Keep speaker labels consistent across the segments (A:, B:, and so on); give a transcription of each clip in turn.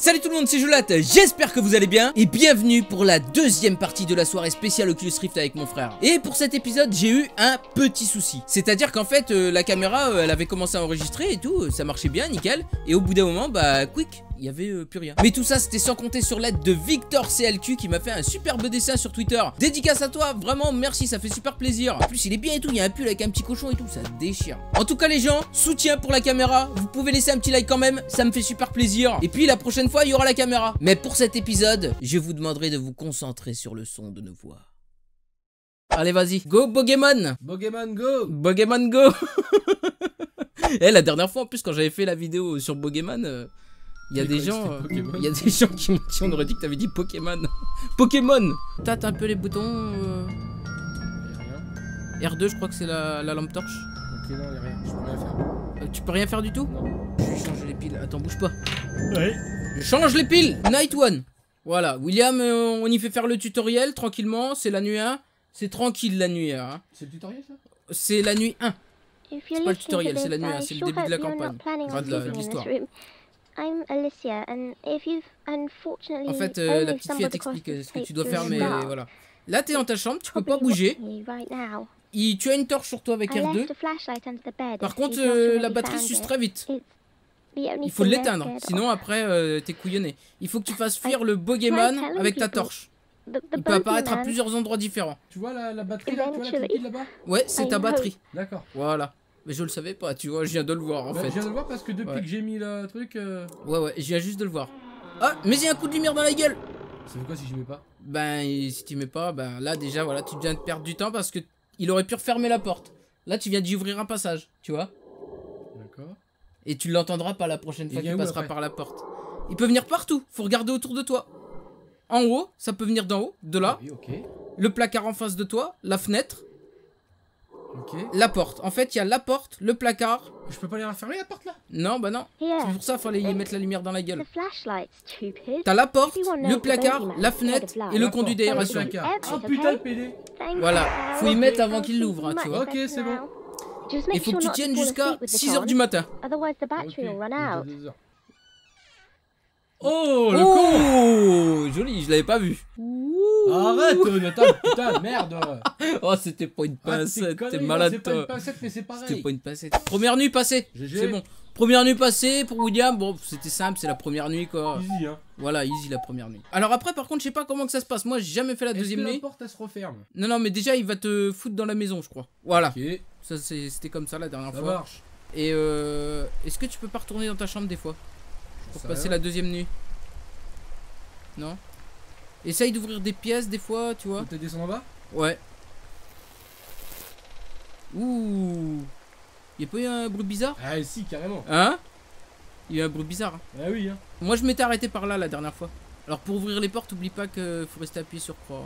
A: Salut tout le monde, c'est Jolat, j'espère que vous allez bien et bienvenue pour la deuxième partie de la soirée spéciale Oculus Rift avec mon frère. Et pour cet épisode, j'ai eu un petit souci. C'est-à-dire qu'en fait, la caméra, elle avait commencé à enregistrer et tout, ça marchait bien, nickel. Et au bout d'un moment, bah, quick, il y avait plus rien. Mais tout ça, c'était sans compter sur l'aide de Victor CLQ qui m'a fait un superbe dessin sur Twitter. Dédicace à toi, vraiment, merci, ça fait super plaisir. En plus, il est bien et tout, il y a un pull avec un petit cochon et tout, ça déchire. En tout cas, les gens, soutien pour la caméra. Vous pouvez laisser un petit like quand même, ça me fait super plaisir. Et puis, la prochaine fois, il y aura la caméra. Mais pour cet épisode, je vous demanderai de vous concentrer sur le son de nos voix. Allez, vas-y, go Pokémon.
B: Pokémon Go.
A: Pokémon Go. Eh, la dernière fois, en plus, quand j'avais fait la vidéo sur Pokémon... il y a des gens qui m'ont dit, on aurait dit que t'avais dit Pokémon. Pokémon. Tâte un peu les boutons. R2, je crois que c'est la lampe torche.
B: Ok, non, y'a rien, je peux rien faire.
A: Tu peux rien faire du tout?
B: Non.
A: Je vais changer les piles. Attends, bouge pas.
B: Ouais.
A: Je change les piles. Night 1. Voilà, William, on y fait faire le tutoriel tranquillement. C'est la nuit 1. C'est tranquille la nuit 1.
B: C'est le tutoriel ça?
A: C'est la nuit 1.
C: C'est
A: pas le tutoriel, c'est la nuit 1. C'est le début de la campagne. Enfin, de l'histoire.
C: I'm Alicia, and if you've unfortunately
A: En fait, la petite fille t'explique ce que tu dois faire, mais voilà. Là, t'es dans ta chambre, tu peux pas bouger. Tu as une torche sur toi avec R2. Par contre, la batterie s'use très vite. Il faut l'éteindre, sinon après, t'es couillonné. Il faut que tu fasses fuir le Pokémon avec ta torche. Il peut apparaître à plusieurs endroits différents.
B: Tu vois la batterie là, tu vois la petite là-bas?
A: Ouais, c'est ta batterie.
B: D'accord.
A: Voilà. Mais je le savais pas, tu vois, je viens de le voir en fait.
B: Je viens de le voir parce que depuis que j'ai mis le truc...
A: Ouais, je viens juste de le voir. Ah, mais il y a un coup de lumière dans la gueule.
B: Ça fait quoi si je mets pas?
A: Ben, si tu mets pas, ben là déjà, voilà, tu viens de perdre du temps parce que il aurait pu refermer la porte. Là, tu viens d'y ouvrir un passage, tu vois.
B: D'accord.
A: Et tu l'entendras pas la prochaine fois qu'il passera par la porte. Il peut venir partout, faut regarder autour de toi. En haut, ça peut venir d'en haut, de là.
B: Oui, ok.
A: Le placard en face de toi, la fenêtre.
B: Ok.
A: La porte. En fait, il y a la porte, le placard.
B: Je peux pas aller refermer la porte là?
A: Non, bah non. C'est pour ça qu'il fallait y mettre la lumière dans la gueule.
C: T'as
A: T'as la porte, le placard, la fenêtre et le conduit d'aération.
B: Oh putain le PD.
A: Voilà, faut y mettre avant qu'il l'ouvre, hein, tu vois.
B: Ok, c'est bon.
A: Il faut que tu tiennes jusqu'à 6 h du matin.
B: Oh, le con.
A: Oh, joli, je l'avais pas vu.
B: Arrête, Nathan, putain, merde.
A: Oh, c'était pas une pincette, t'es malade
B: c'est pas
A: toi.
B: une pincette, mais c'est pareil.
A: C'était pas une pincette. Première nuit passée,
B: GG.
A: c'est bon. Première nuit passée pour William, bon, c'était simple, c'est la première nuit quoi.
B: Easy, hein.
A: Voilà, easy la première nuit. Alors après, par contre, je sais pas comment que ça se passe. Moi, j'ai jamais fait la deuxième nuit.
B: La porte, elle se referme.
A: Non, mais déjà, il va te foutre dans la maison, je crois. Voilà.
B: Ok.
A: Ça, c'était comme ça la dernière
B: Ça
A: fois.
B: marche.
A: Et est-ce que tu peux pas retourner dans ta chambre des fois pour passer la deuxième nuit? Non. Essaye d'ouvrir des pièces des fois, tu vois.
B: Faut peut-être descendre en bas?
A: Ouais. Ouh. Y'a pas eu un bruit bizarre?
B: Ah si, carrément.
A: Hein? Il y a eu un bruit bizarre.
B: Ah oui, hein.
A: Moi je m'étais arrêté par là la dernière fois. Alors pour ouvrir les portes, oublie pas que faut rester appuyé sur croix.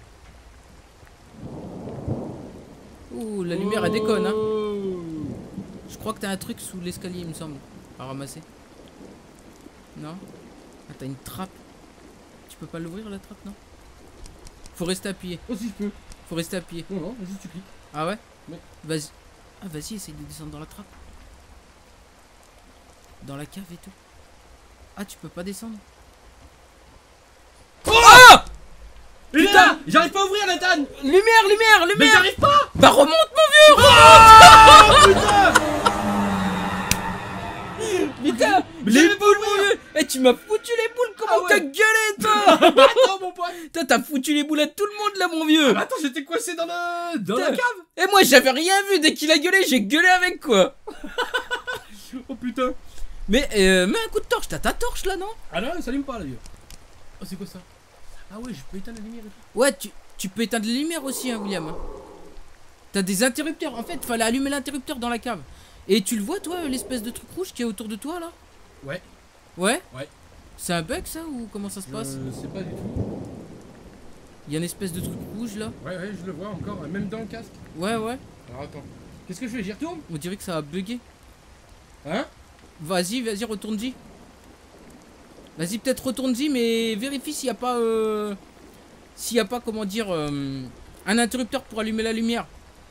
A: Ouh, la lumière elle déconne, hein. Je crois que t'as un truc sous l'escalier, il me semble, à ramasser. Non? Ah, t'as une trappe. Tu peux pas l'ouvrir la trappe, non? Faut rester appuyé.
B: Oh si je peux.
A: Faut rester appuyé.
B: Non, vas-y tu cliques.
A: Ah ouais?
B: Ouais.
A: Vas-y. Ah vas-y, essaye de descendre dans la trappe. Dans la cave et tout. Ah, tu peux pas descendre.
B: Oh! Putain! J'arrive pas à ouvrir, Nathan!
A: Lumière!
B: Mais j'arrive pas!
A: Bah remonte mon vieux! Putain! Les boules mon vieux! Eh, tu m'as foutu les boules, comment t'as gueulé toi?
B: Attends mon pote!
A: Toi t'as foutu les boules à tout le monde là mon vieux!
B: Attends, j'étais coincé dans la cave!
A: Et moi j'avais rien vu, dès qu'il a gueulé, j'ai gueulé avec quoi!
B: Oh putain!
A: Mais mets un coup de torche, t'as ta torche là non?
B: Ah non, ça s'allume pas là, vieux. Oh, c'est quoi ça? Ah ouais, je peux éteindre la lumière et tout.
A: Ouais, tu peux éteindre les lumières aussi, hein, William. T'as des interrupteurs. En fait, fallait allumer l'interrupteur dans la cave. Et tu le vois, toi, l'espèce de truc rouge qui est autour de toi, là?
B: Ouais.
A: Ouais?
B: Ouais.
A: C'est un bug, ça, ou comment ça se passe?
B: Je sais pas du tout.
A: Il y a une espèce de truc rouge, là.
B: Ouais, je le vois encore, même dans le casque.
A: Ouais.
B: Alors attends. Qu'est-ce que je fais? J'y retourne?
A: On dirait que ça a bugué.
B: Hein?
A: Vas-y, retourne-y. Vas-y, peut-être retourne-y, mais vérifie s'il n'y a pas... S'il n'y a pas, comment dire... un interrupteur pour allumer la lumière.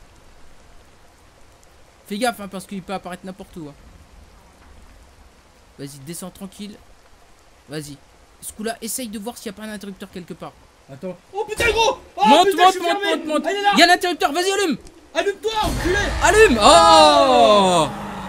A: Fais gaffe, hein, parce qu'il peut apparaître n'importe où. Hein. Vas-y, descends tranquille. Vas-y. Ce coup-là, essaye de voir s'il n'y a pas un interrupteur quelque part.
B: Attends. Oh putain, gros. Oh,
A: monte,
B: putain,
A: monte,
B: je suis
A: monte,
B: fermé.
A: monte, monte.
B: Ah, il est là.
A: Il y a l'interrupteur, vas-y, allume.
B: Allume-toi, enculé.
A: Allume. Oh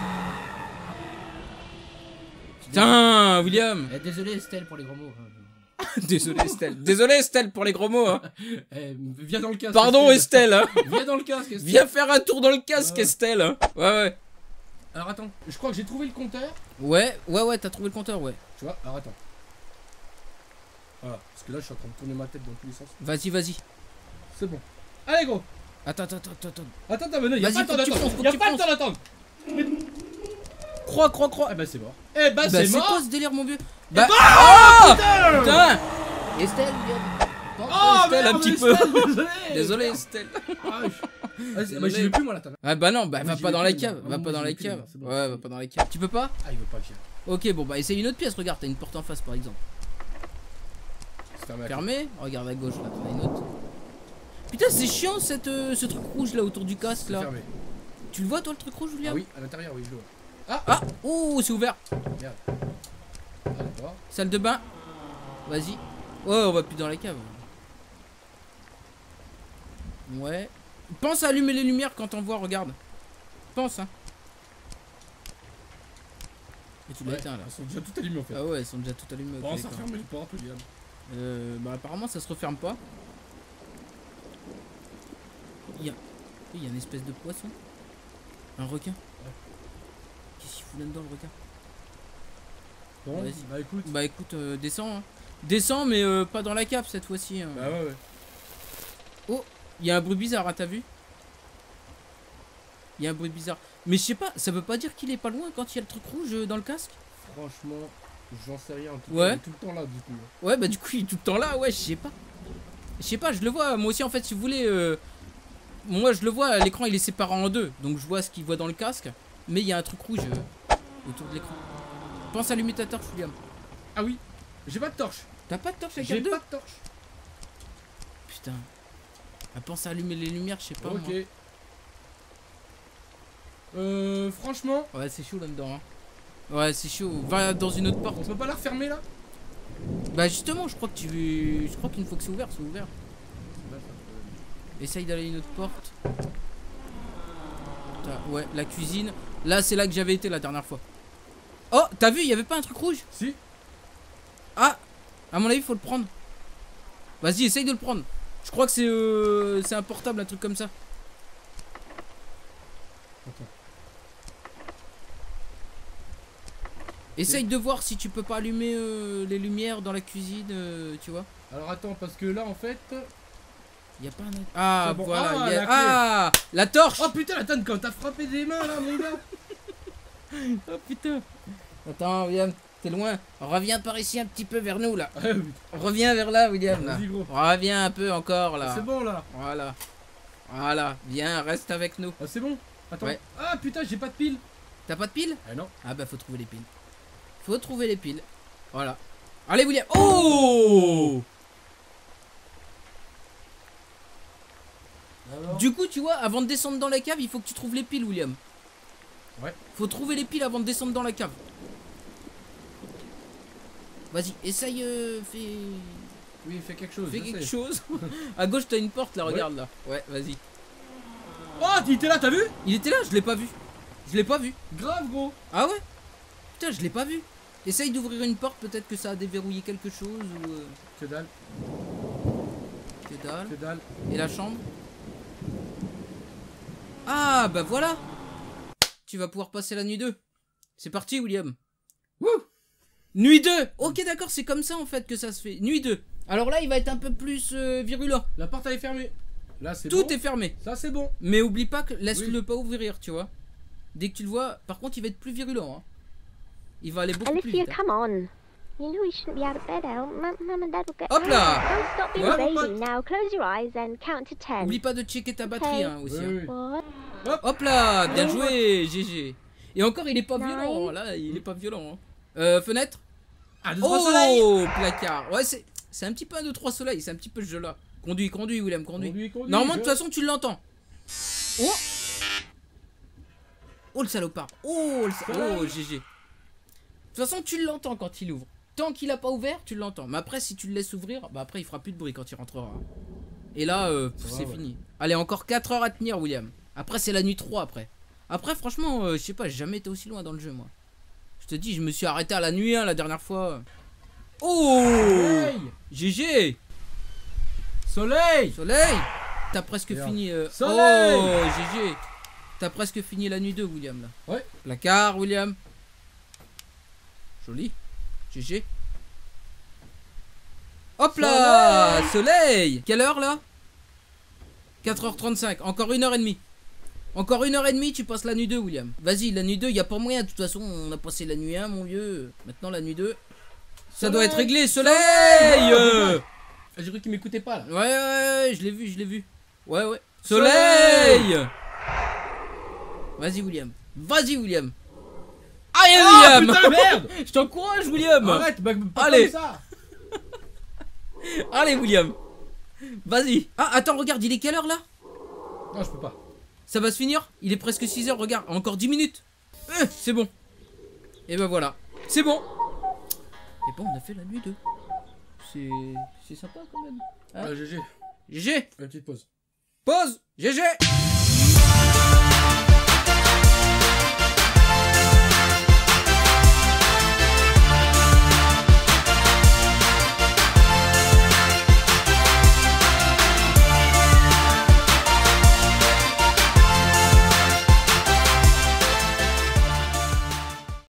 A: putain, William.
B: Désolé, Estelle, pour les gros mots.
A: Désolé, Estelle. Désolé, Estelle, pour les gros mots. Hein.
B: Viens dans le casque.
A: Pardon, Estelle. Hein.
B: Viens dans le casque, Estelle.
A: Viens faire un tour dans le casque,
B: Ouais.
A: Estelle. Hein. Ouais, ouais.
B: Alors attends, je crois que j'ai trouvé le compteur.
A: Ouais, t'as trouvé le compteur, ouais.
B: Tu vois, alors attends. Voilà, parce que là je suis en train de tourner ma tête dans tous les sens.
A: Vas-y, vas-y.
B: C'est bon. Allez, gros.
A: Attends.
B: Attends, mais non, y'a
A: Vas-y,
B: pas le temps
A: faut que tu
B: d'attendre.
A: fonces, faut
B: Y'a
A: que tu
B: pas le
A: fonces.
B: temps d'attendre.
A: Crois.
B: Eh ben c'est mort. Eh ben
A: Bah,
B: c'est
A: c'est
B: mort.
A: quoi ce délire, mon vieux? Bah,
B: Putain.
A: putain. Estelle, William.
B: Oh,
A: Estelle,
B: merde,
A: un petit
B: Estelle,
A: peu.
B: Désolé.
A: Désolé, Estelle.
B: Ah, bah, j'y vais plus moi là.
A: Ah bah non, bah
B: Moi,
A: va
B: j'y
A: pas
B: vais
A: dans la
B: plus,
A: cave,
B: moi.
A: va
B: Moi,
A: pas
B: j'y
A: dans
B: vais
A: la
B: plus,
A: cave.
B: moi, c'est bon.
A: Ouais, va pas dans la cave. Tu peux pas?
B: Ah, il veut pas que j'y aille.
A: Ok, bon bah essaye une autre pièce, regarde, t'as une porte en face par exemple.
B: C'est fermé.
A: Fermé, regarde à gauche là, t'en as une autre. Putain, c'est chiant ce truc rouge là autour du casque
B: C'est
A: là.
B: fermé.
A: Tu le vois toi le truc rouge,
B: Ah
A: William?
B: oui, à l'intérieur, oui, je le vois.
A: Ah, oh, c'est ouvert.
B: Merde. Ah, d'accord.
A: Salle de bain. Vas-y. Oh, on va plus dans la cave. Ouais. Pense à allumer les lumières quand on voit, regarde. Pense, hein. Et tu l'as
B: Ouais,
A: éteint là.
B: Ils sont déjà tout allumés en fait.
A: Ah ouais, elles sont déjà toutes allumées. ok,
B: Bon, ça
A: d'accord.
B: ferme les portes, William.
A: Bah apparemment ça se referme pas. Il y a une espèce de poisson. Un requin. Qu'est-ce qu'il fout là-dedans le requin?
B: Bon,
A: Vas-y.
B: bah écoute.
A: Bah écoute, descends. Hein. Descends mais pas dans la cave cette fois-ci. Hein.
B: Bah ouais.
A: Oh, il y a un bruit bizarre, hein, t'as vu? Il y a un bruit bizarre. Mais je sais pas, ça veut pas dire qu'il est pas loin quand il y a le truc rouge dans le casque?
B: Franchement, j'en sais rien. En tout
A: Ouais.
B: cas, il est tout le temps là du coup.
A: Ouais, bah du coup il est tout le temps là, ouais, je sais pas. Je sais pas, je le vois. Moi aussi en fait, si vous voulez, moi je le vois, l'écran il est séparé en deux. Donc je vois ce qu'il voit dans le casque. Mais il y a un truc rouge autour de l'écran. Pense à allumer ta torche, William.
B: Ah oui, j'ai pas de torche.
A: T'as pas de torche avec
B: J'ai
A: R2?
B: pas de torche.
A: Putain. Ah, pense à allumer les lumières, je sais pas.
B: Ok.
A: Moi.
B: Franchement,
A: Ouais, c'est chaud là-dedans. Hein. Ouais, c'est chaud. Va dans une autre porte.
B: on peut pas la refermer là?
A: Bah justement, je crois que je crois qu'une fois que c'est ouvert, c'est ouvert. Essaye d'aller à une autre porte. Putain, ouais, la cuisine. Là, c'est là que j'avais été la dernière fois. Oh, t'as vu, il y avait pas un truc rouge?
B: Si.
A: Ah, à mon avis, faut le prendre. Vas-y, essaye de le prendre. Je crois que c'est un portable, un truc comme ça.
B: Attends.
A: Essaye de voir si tu peux pas allumer les lumières dans la cuisine, tu vois.
B: Alors attends, parce que là en fait.
A: Y a pas un... Ah,
B: C'est bon.
A: voilà.
B: Ah,
A: y a...
B: la clé.
A: Ah, la torche.
B: Oh putain, attends, quand t'as frappé des mains là, mon gars.
A: Oh putain. Attends, William, t'es loin. Reviens par ici un petit peu vers nous là.
B: Ah, oui.
A: Reviens vers là, William. Là.
B: Vas-y, gros.
A: Reviens un peu encore là.
B: C'est bon là.
A: Voilà. Voilà. Viens, reste avec nous.
B: Ah, c'est bon. Attends.
A: Ouais.
B: Ah putain, j'ai pas de pile.
A: T'as pas de pile?
B: Ah non.
A: Ah bah faut trouver les piles. Faut trouver les piles. Voilà. Allez, William. Oh!
B: Alors.
A: Du coup, tu vois, avant de descendre dans la cave, il faut que tu trouves les piles, William.
B: Ouais.
A: Faut trouver les piles avant de descendre dans la cave. Vas-y, essaye, fais
B: Oui, fais quelque chose. je
A: quelque
B: sais.
A: chose. À gauche, t'as une porte là,
B: Ouais.
A: regarde là. Ouais, vas-y.
B: Oh, il était là, t'as vu?
A: Il était là, je l'ai pas vu. Je l'ai pas vu.
B: Grave, gros.
A: Ah ouais? Putain, je l'ai pas vu. Essaye d'ouvrir une porte, peut-être que ça a déverrouillé quelque chose ou.
B: Que dalle,
A: Que dalle.
B: que dalle.
A: Et la chambre? Ah bah voilà. Tu vas pouvoir passer la nuit 2. C'est parti, William.
B: Wouh.
A: Nuit 2. Ok, d'accord, c'est comme ça en fait que ça se fait. Nuit 2. Alors là, il va être un peu plus virulent.
B: La porte elle est fermée. Là, c'est
A: Tout
B: bon.
A: est fermé.
B: Ça, c'est bon.
A: Mais oublie pas que laisse-le
B: Oui.
A: pas ouvrir, tu vois. Dès que tu le vois, par contre, il va être plus virulent. Hein. Il va aller beaucoup plus
C: Alicia,
A: vite. Hein.
C: come on. You know you shouldn't be out of bed, El. Mum and Dad will get
A: Hop là.
C: Don't stop being
A: Ouais.
C: a baby now. Close your eyes and count to 10.
A: Oublie pas de checker ta batterie hein, aussi.
B: Oui,
A: Hein.
B: oui.
C: What?
A: Hop là, bien
B: Oh.
A: joué, GG. Et encore, il est pas
C: Nine.
A: violent. Là, il est pas violent. Fenêtre.
B: Ah, 2, 3 soleils.
A: Oh, placard. Ouais, c'est un petit peu un 2-3 soleil. C'est un petit peu ce jeu-là. Conduis, William, conduis. Normalement, de toute façon, tu l'entends. Oh. Oh, le salopard. Oh, GG. De toute façon, tu l'entends quand il ouvre. tant qu'il a pas ouvert, tu l'entends. Mais après, si tu le laisses ouvrir, bah après, il fera plus de bruit quand il rentrera. Et là, c'est fini. Allez, encore 4 heures à tenir, William. Après, c'est la nuit 3 après. Après, franchement, je sais pas, j'ai jamais été aussi loin dans le jeu, moi. Je te dis, je me suis arrêté à la nuit 1 la dernière fois. Oh,
B: Soleil.
A: GG.
B: Soleil.
A: Soleil. T'as presque
B: Regarde.
A: fini.
B: Soleil.
A: Oh, GG. T'as presque fini la nuit 2, William, là.
B: Ouais.
A: Placard, William. Joli. GG. Hop là. Soleil. Quelle heure, là? 4h35. Encore 1h30. Encore 1h30, tu passes la nuit 2, William. Vas-y, la nuit 2, y a pas moyen. De toute façon, on a passé la nuit 1, mon vieux. Maintenant, la nuit 2. Ça doit être réglé. Soleil.
B: Ah, j'ai cru qu'il m'écoutait pas là.
A: Ouais, je l'ai vu, je l'ai vu. Ouais. Soleil. Vas-y, William. Vas-y, William. Allez,
B: Ah,
A: William.
B: putain, merde.
A: Je t'encourage, William.
B: Arrête, bah, pas
A: Allez.
B: comme ça.
A: Allez, William. Vas-y. Ah, attends, regarde, il est quelle heure là?
B: Non, je peux pas.
A: Ça va se finir? Il est presque 6h, regarde. Encore 10 minutes. C'est bon. Et ben voilà. C'est bon. Et bon, on a fait la nuit 2. C'est sympa quand même. Hein?
B: GG.
A: GG.
B: Une petite pause.
A: Pause. GG.